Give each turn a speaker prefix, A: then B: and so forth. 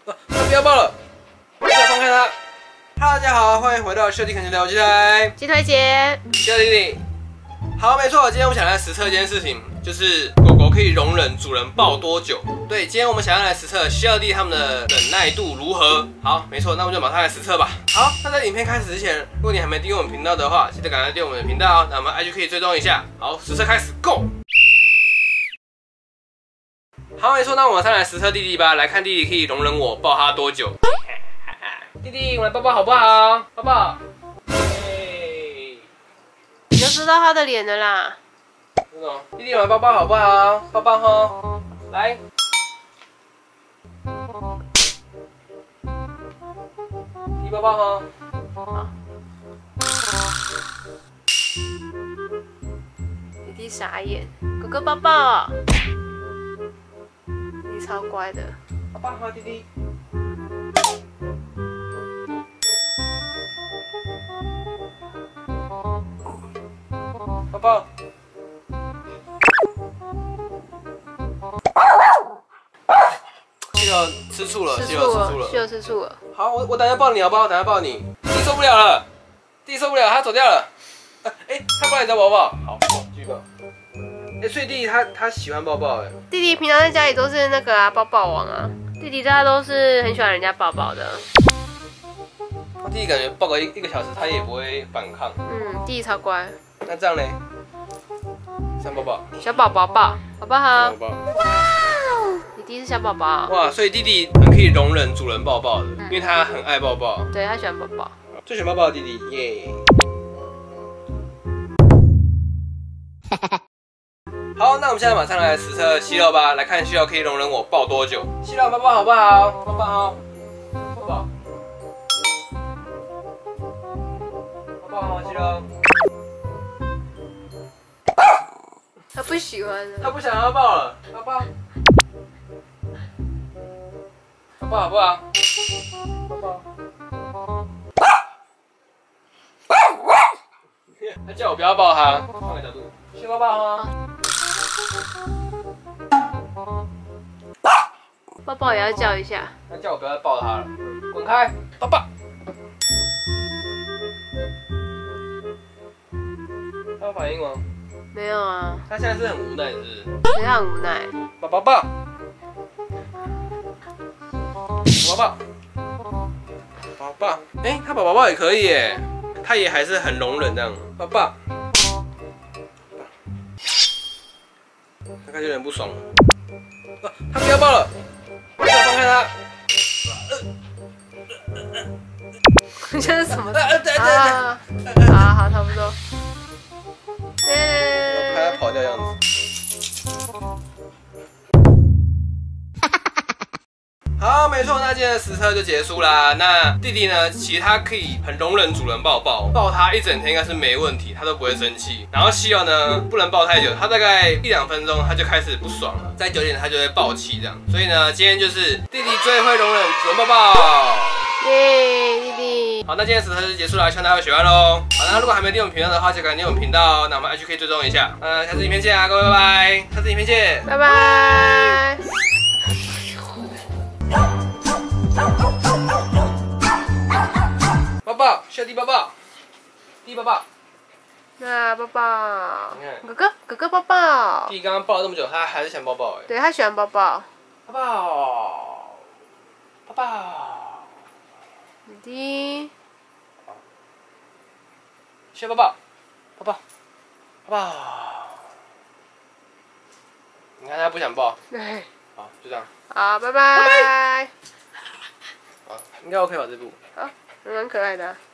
A: 他不要抱了，不要放开他。Hello， 大家好，欢迎回到秀弟肯定聊鸡腿。
B: 鸡腿姐，
A: 秀弟弟，好，没错，今天我们想来实测一件事情，就是狗狗可以容忍主人抱多久。对，今天我们想要来实测秀弟他们的忍耐度如何。好，没错，那我们就马上来实测吧。好，那在影片开始之前，如果你还没订阅我们频道的话，记得赶快订阅我们的频道哦。那我们 IG 可以追踪一下。好，实测开始 ，Go！ 好，没错，那我们马上来实测弟弟吧，来看弟弟可以容忍我抱他多久。弟弟，我们来抱抱好不好？抱抱。
B: 你就知道他的脸了啦。
A: 真的哦，弟弟，我们来抱抱好不好？抱抱哈，来。弟弟抱抱哈。
B: 好。弟弟傻眼，哥哥抱抱。弟弟超乖的。
A: 抱抱哈，弟弟。抱抱。西柚吃醋了，西柚吃醋了，
B: 西柚吃醋了。
A: 好，我等下抱你好不好？等下抱你。弟弟受不了了，弟弟受不了，他走掉了。他过来找抱抱。好，继续抱。所以弟弟他喜欢抱抱哎。
B: 弟弟平常在家里都是那个啊抱抱王啊，弟弟他都是很喜欢人家抱抱的。
A: 弟弟感觉抱个一个小时，他也不会反抗。
B: 弟弟超乖。
A: 那这样呢？想抱抱。
B: 小宝宝抱，宝宝好。
A: 抱抱。
B: 弟弟是小宝宝。
A: 哇，所以弟弟很可以容忍主人抱抱的，因为他很爱抱抱。
B: 对，他喜欢抱抱。
A: 最喜欢抱抱的弟弟，耶。好，那我们现在马上来实测西柚吧，来看西柚可以容忍我抱多久。西柚抱抱好不好？抱抱好，抱抱。抱抱好，西柚。
B: 他不喜欢了。
A: 他不想要抱了，抱抱。抱抱好不好？抱抱。他叫我不要抱他，换个角度，去抱抱哈。
B: 抱抱也要叫一下。
A: 他叫我不要再抱他了，滚开，抱抱。他有反应吗？
B: 没有啊。
A: 他现在是很无奈，是不是？
B: 对，他很无奈。
A: 抱抱抱。抱抱。抱抱。他抱抱也可以耶，他也还是很容忍这样。抱抱。他开始有点不爽了。他不要抱了，不要放开他。
B: 这是什么？好，差不多。
A: 拍他跑掉样子。好，没错，那今天的实测就结束啦。那弟弟呢，其实他可以很容忍主人抱他一整天应该是没问题，他都不会生气。然后西柚呢，不能抱太久，他大概1-2分钟他就开始不爽了，再久点他就会爆气这样。所以呢，今天就是弟弟最会容忍主人抱抱。
B: 耶，弟弟。
A: 好，那今天实测就结束了，希望大家会喜欢喽。好，那如果还没订阅我们频道的话，就赶紧订阅我们频道哦。那我们 IG 可以追踪一下。下次影片见啊，各位拜拜，下次影片见，
B: 拜拜。
A: 抱抱，秀弟抱抱，弟抱抱。
B: 那抱抱。
A: 你看，
B: 哥哥抱抱。
A: 弟刚刚抱了这么久，他还是想抱抱哎。
B: 对，他喜欢抱抱。
A: 抱抱，抱抱。
B: 弟弟。
A: 秀抱抱，抱抱，抱抱。你看他不想抱。
B: 对。
A: 好，就这样。
B: 好，拜拜。
A: 好，应该 OK 吧这部？
B: 好，蛮可爱的啊。